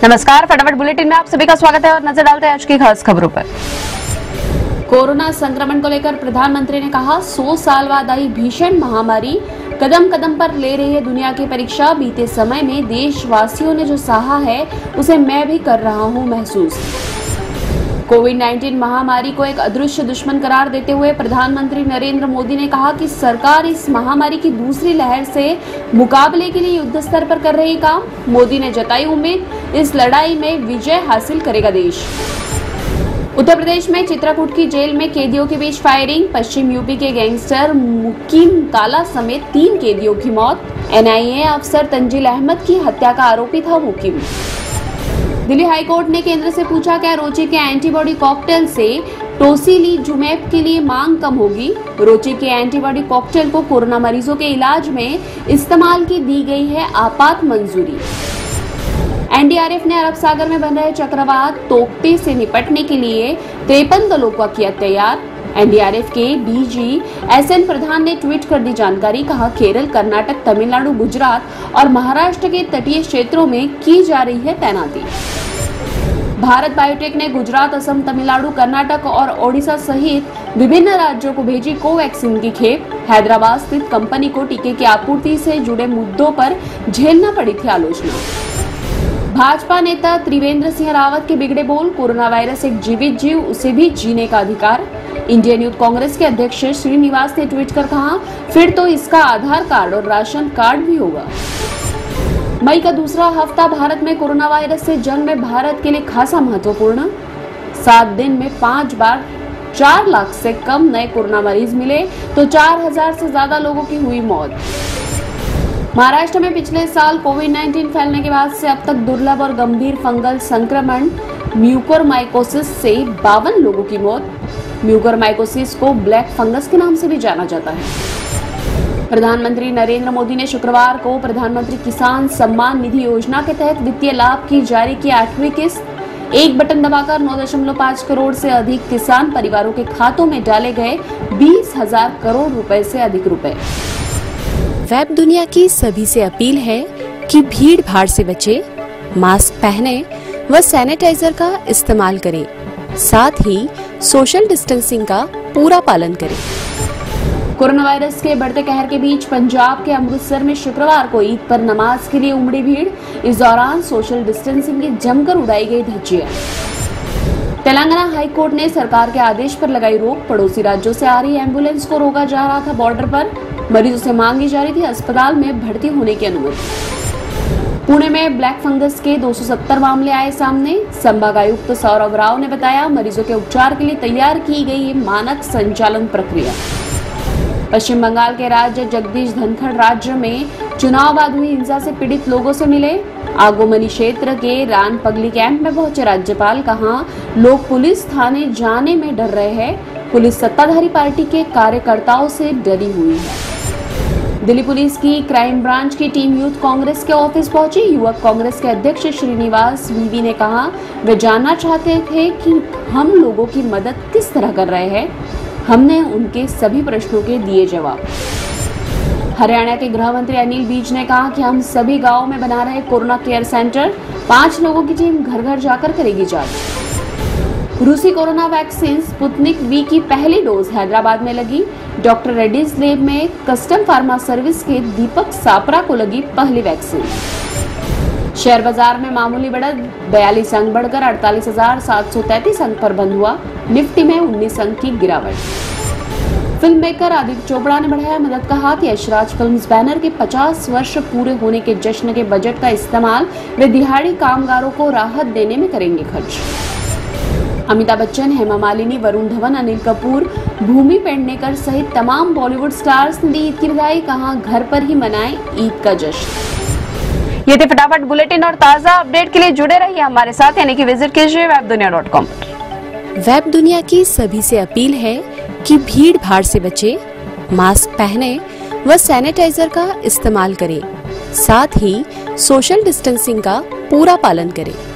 नमस्कार, फटाफट बुलेटिन में आप सभी का स्वागत है और नजर डालते हैं आज की खास खबरों पर। कोरोना संक्रमण को लेकर प्रधानमंत्री ने कहा, 100 साल बाद आई भीषण महामारी कदम कदम पर ले रही है दुनिया की परीक्षा। बीते समय में देशवासियों ने जो सहा है उसे मैं भी कर रहा हूं महसूस। कोविड-19 महामारी को एक अदृश्य दुश्मन करार देते हुए प्रधानमंत्री नरेंद्र मोदी ने कहा कि सरकार इस महामारी की दूसरी लहर से मुकाबले के लिए युद्ध स्तर पर कर रही काम। मोदी ने जताई उम्मीद, इस लड़ाई में विजय हासिल करेगा देश। उत्तर प्रदेश में चित्रकूट की जेल में कैदियों के बीच फायरिंग। पश्चिम यूपी के गैंगस्टर मुकीम काला समेत 3 कैदियों की मौत। एनआईए अफसर तंजील अहमद की हत्या का आरोपी था मुकीम। दिल्ली हाईकोर्ट ने केंद्र से पूछा, क्या रोची के एंटीबॉडी कॉकटेल से टोसिलीजुमैब के लिए मांग कम होगी। रोची के एंटीबॉडी कॉकटेल को कोरोना मरीजों के इलाज में इस्तेमाल की दी गई है आपात मंजूरी। एनडीआरएफ ने अरब सागर में बन रहे चक्रवात तोकते से निपटने के लिए 53 दलों को किया तैयार। एनडीआरएफ के डीजी एसएन प्रधान ने ट्वीट कर दी जानकारी। कहा, केरल, कर्नाटक, तमिलनाडु, गुजरात और महाराष्ट्र के तटीय क्षेत्रों में की जा रही है तैनाती। भारत बायोटेक ने गुजरात, असम, तमिलनाडु, कर्नाटक और ओडिशा सहित विभिन्न राज्यों को भेजी कोवैक्सीन की खेप। हैदराबाद स्थित कंपनी को टीके की आपूर्ति से जुड़े मुद्दों पर झेलना पड़ी थी आलोचना। भाजपा नेता त्रिवेंद्र सिंह रावत के बिगड़े बोल। कोरोना वायरस एक जीवित जीव, उसे भी जीने का अधिकार। इंडियन यूथ कांग्रेस के अध्यक्ष श्रीनिवास ने ट्वीट कर कहा, फिर तो इसका आधार कार्ड और राशन कार्ड भी होगा। मई का दूसरा हफ्ता भारत में कोरोना वायरस से जंग में भारत के लिए खासा महत्वपूर्ण। 7 दिन में 5 बार 4 लाख से कम नए कोरोना मरीज मिले तो 4000 से ज्यादा लोगों की हुई मौत। महाराष्ट्र में पिछले साल कोविड-19 फैलने के बाद से अब तक दुर्लभ और गंभीर फंगल संक्रमण म्यूकोरमाइकोसिस से 52 लोगों की मौत। म्यूकोरमाइकोसिस को ब्लैक फंगस के नाम से भी जाना जाता है। प्रधानमंत्री नरेंद्र मोदी ने शुक्रवार को प्रधानमंत्री किसान सम्मान निधि योजना के तहत वित्तीय लाभ की जारी की 8वीं किस्त। एक बटन दबाकर 9.5 करोड़ से अधिक किसान परिवारों के खातों में डाले गए 20,000 करोड़ रुपए से अधिक रुपए। वेब दुनिया की सभी से अपील है कि भीड़ भाड़ से बचे, मास्क पहने व सैनिटाइजर का इस्तेमाल करें, साथ ही सोशल डिस्टेंसिंग का पूरा पालन करें। कोरोना वायरस के बढ़ते कहर के बीच पंजाब के अमृतसर में शुक्रवार को ईद पर नमाज के लिए उमड़ी भीड़। इस दौरान सोशल डिस्टेंसिंग की जमकर उड़ाई गई धज्जियां। तेलंगाना हाईकोर्ट ने सरकार के आदेश पर लगाई रोक। पड़ोसी राज्यों से आ रही एम्बुलेंस को रोका जा रहा था बॉर्डर पर। मरीजों से मांगी जा रही थी अस्पताल में भर्ती होने की अनुमति। पुणे में ब्लैक फंगस के 270 मामले आए सामने। संभागायुक्त सौरभ राव ने बताया, मरीजों के उपचार के लिए तैयार की गई मानक संचालन प्रक्रिया। पश्चिम बंगाल के राज्य जगदीश धनखड़ राज्य में चुनाव बाद हुई हिंसा से पीड़ित लोगों से मिले। आगोमनी क्षेत्र के रान पगली कैंप में पहुंचे राज्यपाल। कहा, लोग पुलिस थाने जाने में डर रहे हैं। पुलिस सत्ताधारी पार्टी के कार्यकर्ताओं से डरी हुई है। दिल्ली पुलिस की क्राइम ब्रांच की टीम यूथ कांग्रेस के ऑफिस पहुंची। युवक कांग्रेस के अध्यक्ष श्रीनिवास वीवी ने कहा, वे जानना चाहते थे कि हम लोगों की मदद किस तरह कर रहे हैं। हमने उनके सभी प्रश्नों के दिए जवाब। हरियाणा के गृह मंत्री अनिल विज ने कहा कि हम सभी गांवों में बना रहे कोरोना केयर सेंटर। 5 लोगों की टीम घर घर जाकर करेगी जांच। रूसी कोरोना वैक्सीन स्पुतनिक वी की पहली डोज हैदराबाद में लगी। डॉक्टर रेड्डीज लैब में कस्टम फार्मा सर्विस के दीपक सापरा को लगी पहली वैक्सीन। शेयर बाजार में मामूली बढ़त, 42 अंक बढ़कर 48,733 अंक पर बंद हुआ। निफ्टी में 19 अंक की गिरावट। फिल्म मेकर आदित्य चोपड़ा ने बढ़ाया मदद का हाथ। यशराज फिल्म्स बैनर के 50 वर्ष पूरे होने के जश्न के बजट का इस्तेमाल वे दिहाड़ी कामगारों को राहत देने में करेंगे खर्च। अमिताभ बच्चन, हेमा मालिनी, वरुण धवन, अनिल कपूर, भूमि पेडनेकर सहित तमाम बॉलीवुड स्टार्स ने दी ईद की बधाई। कहा, घर पर ही मनाएं ईद का जश्न। ये थे फटाफट बुलेटिन और ताजा अपडेट के लिए जुड़े रहिए हमारे साथ, यानी कि विजिट कीजिए webdunia.com पर। वेब दुनिया की सभी से अपील है कि भीड़ भाड़ से बचे, मास्क पहने व सैनिटाइजर का इस्तेमाल करें, साथ ही सोशल डिस्टेंसिंग का पूरा पालन करें।